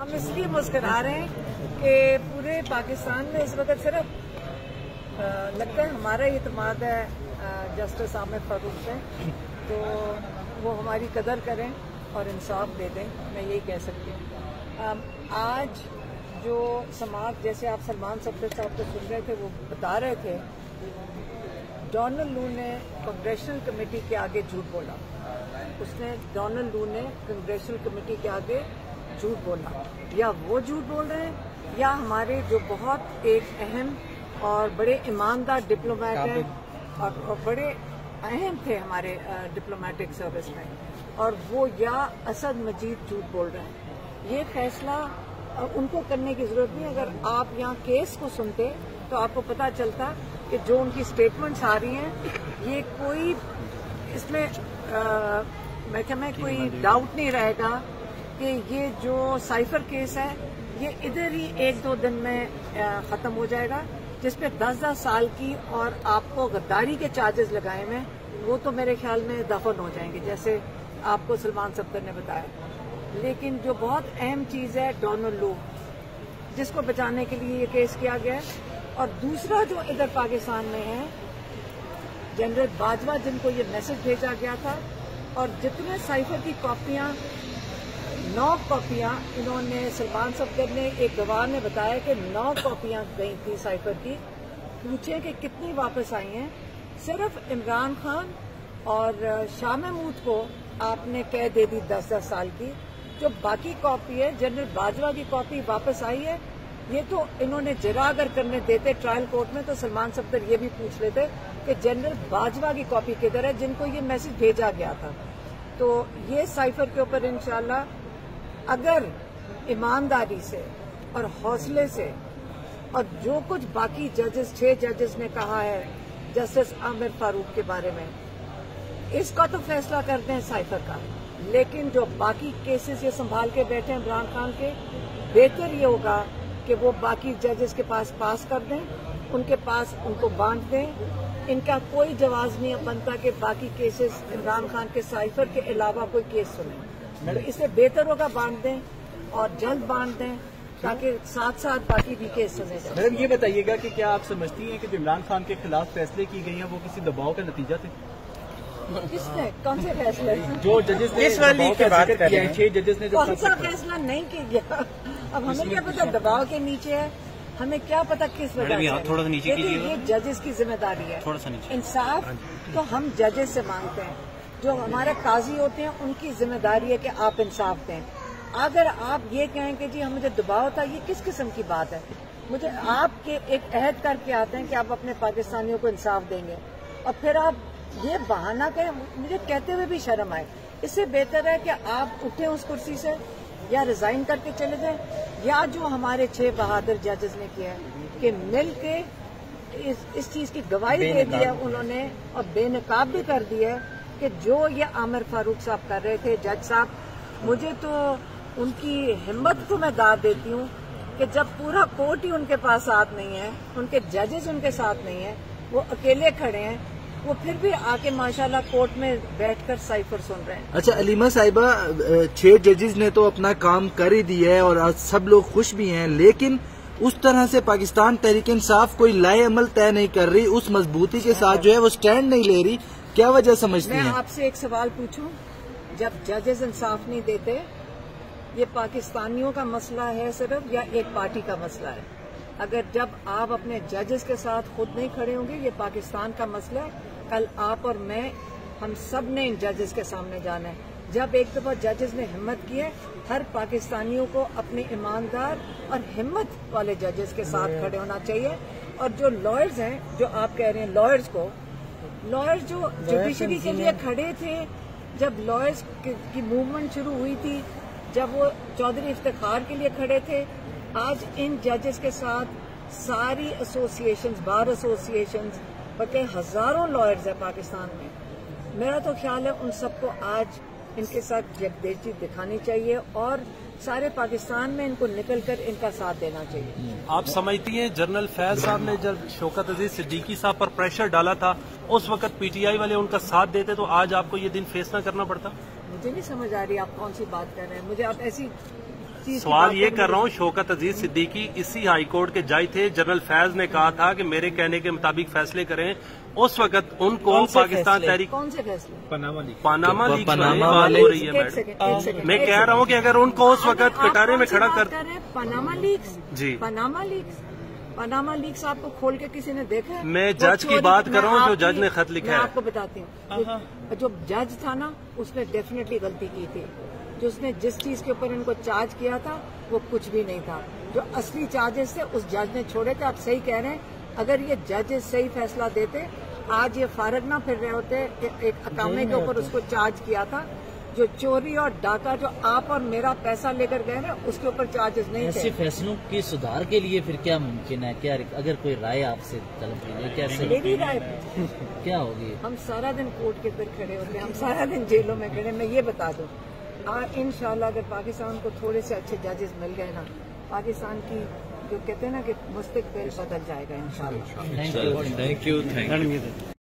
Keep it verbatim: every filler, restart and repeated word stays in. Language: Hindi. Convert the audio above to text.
हम इसलिए मुस्कुरा रहे हैं कि पूरे पाकिस्तान में इस वक्त सिर्फ आ, लगता है हमारा इत्मीनान है जस्टिस आमिर फारूक से, तो वो हमारी कदर करें और इंसाफ दे दें, मैं यही कह सकती हूँ। आज जो समाज, जैसे आप सलमान सफदर साहब को सुन रहे थे, वो बता रहे थे डोनाल्ड लू ने कांग्रेशनल कमेटी के आगे झूठ बोला। उसने डोनाल्ड लू ने कांग्रेशनल कमेटी के आगे झूठ बोला, या वो झूठ बोल रहे हैं या हमारे जो बहुत एक अहम और बड़े ईमानदार डिप्लोमेट हैं और, और बड़े अहम थे हमारे डिप्लोमेटिक सर्विस में, और वो या असद मजीद झूठ बोल रहे हैं। ये फैसला उनको करने की जरूरत नहीं। अगर आप यहाँ केस को सुनते तो आपको पता चलता कि जो उनकी स्टेटमेंट्स आ रही हैं, ये कोई इसमें आ, मैं क्या मैं कोई डाउट नहीं रहेगा कि ये जो साइफर केस है ये इधर ही एक दो दिन में खत्म हो जाएगा, जिसपे दस दस साल की और आपको गद्दारी के चार्जेस लगाए हुए, वो तो मेरे ख्याल में दफन हो जाएंगे, जैसे आपको सलमान सफदर ने बताया। लेकिन जो बहुत अहम चीज है डोनाल्ड लू, जिसको बचाने के लिए ये केस किया गया है, और दूसरा जो इधर पाकिस्तान में है जनरल बाजवा, जिनको ये मैसेज भेजा गया था, और जितने साइफर की कॉपियां, नौ कॉपियां इन्होंने, सलमान सफदर ने, एक गवाह ने बताया कि नौ कॉपियां गई थी साइफर की। पूछे कि कितनी वापस आई हैं? सिर्फ इमरान खान और शाह महमूद को आपने कह दे दी दस दस साल की। जो बाकी कॉपी है, जनरल बाजवा की कॉपी वापस आई है। ये तो इन्होंने जरा अगर करने देते ट्रायल कोर्ट में, तो सलमान सफदर ये भी पूछ लेते कि जनरल बाजवा की कॉपी किधर है, जिनको ये मैसेज भेजा गया था। तो ये साइफर के ऊपर इंशाल्लाह अगर ईमानदारी से और हौसले से, और जो कुछ बाकी जजेस, छह जजेस ने कहा है जस्टिस आमिर फारूक के बारे में, इसका तो फैसला करते हैं साइफर का, लेकिन जो बाकी केसेस ये संभाल के बैठे हैं इमरान खान के, बेहतर ये होगा कि वो बाकी जजेस के पास पास कर दें, उनके पास उनको बांट दें। इनका कोई जवाब नहीं बनता कि बाकी केसेस इमरान खान के साइफर के अलावा कोई केस सुने, तो इससे बेहतर होगा बांट दें और जल्द बांट दें, ताकि साथ साथ बाकी भी केस सुने जाए। मैडम ये बताइएगा कि क्या आप समझती हैं कि जो इमरान खान के खिलाफ फैसले की गई हैं वो किसी दबाव का नतीजा थे? किसने, कौन से फैसले? जो जजेस ने दबाव का जिक्र किया है, छह जजेस ने जो कौन सा फैसला नहीं किया? अब हमें क्या पता दबाव के नीचे है, हमें क्या पता किस वजह से। थोड़ा सा नीचे कीजिएगा। ये जजेस की जिम्मेदारी है, थोड़ा सा नीचे। इंसाफ तो हम जजेस से मांगते हैं, जो हमारे काजी होते हैं उनकी जिम्मेदारी है कि आप इंसाफ दें। अगर आप ये कहें कि जी हम मुझे दबाव था, ये किस किस्म की बात है? मुझे आपके एक अहद करके आते हैं कि आप अपने पाकिस्तानियों को इंसाफ देंगे, और फिर आप ये बहाना कहें, मुझे कहते हुए भी शर्म आए। इससे बेहतर है कि आप उठें उस कुर्सी से, या रिजाइन करके चले जाएं, या जो हमारे छह बहादुर जजेस ने किया है कि मिल के इस, इस चीज की गवाही दे दी है उन्होंने, और बेनकाब भी कर दी है कि जो ये आमिर फारूक साहब कर रहे थे, जज साहब, मुझे तो उनकी हिम्मत को मैं दाद देती हूँ कि जब पूरा कोर्ट ही उनके पास साथ नहीं है, उनके जजेस उनके साथ नहीं है, वो अकेले खड़े हैं, वो फिर भी आके माशाल्लाह कोर्ट में बैठकर साइफर सुन रहे हैं। अच्छा अलीमा साहिबा, छह जजेस ने तो अपना काम कर ही दिया है और आज सब लोग खुश भी हैं, लेकिन उस तरह से पाकिस्तान तहरीक इंसाफ कोई लाए अमल तय नहीं कर रही, उस मजबूती के साथ जो है वो स्टैंड नहीं ले रही, क्या वजह समझती हैं? मैं आपसे एक सवाल पूछूं, जब जजेस इंसाफ नहीं देते, ये पाकिस्तानियों का मसला है सिर्फ, या एक पार्टी का मसला है? अगर जब आप अपने जजेस के साथ खुद नहीं खड़े होंगे, ये पाकिस्तान का मसला है। कल आप और मैं, हम सब ने इन जजेस के सामने जाना है। जब एक दफा जजेस ने हिम्मत की है, हर पाकिस्तानियों को अपने ईमानदार और हिम्मत वाले जजेस के साथ खड़े होना चाहिए। और जो लॉयर्स हैं, जो आप कह रहे हैं लॉयर्स को, लॉयर्स जो जुडिशरी के लिए खड़े थे, जब लॉयर्स की मूवमेंट शुरू हुई थी, जब वो चौधरी इफ्तिखार के लिए खड़े थे, आज इन जजेस के साथ सारी एसोसिएशंस, बार एसोसिएशंस, बल्कि हजारों लॉयर्स है पाकिस्तान में। मेरा तो ख्याल है उन सबको आज इनके साथ यकदेशी दिखानी चाहिए, और सारे पाकिस्तान में इनको निकलकर इनका साथ देना चाहिए। आप समझती हैं जनरल फैज साहब ने जब शौकत अजीज सिद्दीकी साहब पर प्रेशर डाला था, उस वक्त पीटीआई वाले उनका साथ देते तो आज आपको ये दिन फेस ना करना पड़ता? मुझे नहीं समझ आ रही आप कौन सी बात कर रहे हैं। मुझे आप ऐसी चीज सवाल ये कर रहा हूँ, शौकत अजीज सिद्दीकी इसी हाई कोर्ट के जज थे। जनरल फैज ने कहा था कि मेरे कहने के मुताबिक फैसले करें। उस वक्त उनको पाकिस्तान तहरीक कौन से फैसले Panama leak Panama leak Panama बात वाले- हो रही है एक मैडम। सेकंड, एक सेकंड, मैं एक कह रहा हूँ कि अगर उनको उस वक्त आप कटारे में कौन सी खड़ा बात कर कर रहे हैं? पनामा लीग्स जी। पनामा लीग्स पनामा लीग्स आपको खोल के किसी ने देखा है? मैं वो जज की चोरी- बात कर रहा हूँ, मैं जो आपकी- जज ने खत लिखा मैं है। आपको बताती हूँ, जो- जो जज था ना उसने डेफिनेटली गलती की थी। जो उसने जिस चीज के ऊपर इनको चार्ज किया था वो कुछ भी नहीं था। जो असली चार्जेस थे उस जज ने छोड़े थे। आप सही कह रहे हैं, अगर ये जजेस सही फैसला देते आज ये फारग ना फिर रहे होते। एक, एक अकामे के ऊपर उसको चार्ज किया था। जो चोरी और डाका जो आप और मेरा पैसा लेकर गए ना उसके ऊपर चार्जेस नहीं ऐसे थे। फैसलों के सुधार के लिए फिर क्या मुमकिन है? क्या अगर कोई राय आपसे तलब की जाए, कैसे मेरी राय क्या होगी? हम सारा दिन कोर्ट के अंदर खड़े होते हैं, हम सारा दिन जेलों में खड़े। मैं ये बता दूं, आज इंशाल्लाह अगर पाकिस्तान को थोड़े से अच्छे जजेस मिल गए ना, पाकिस्तान की जो कहते हैं ना कि मुस्तकबिल बदल जाएगा इंशाल्लाह। Thank you. Thank you thank you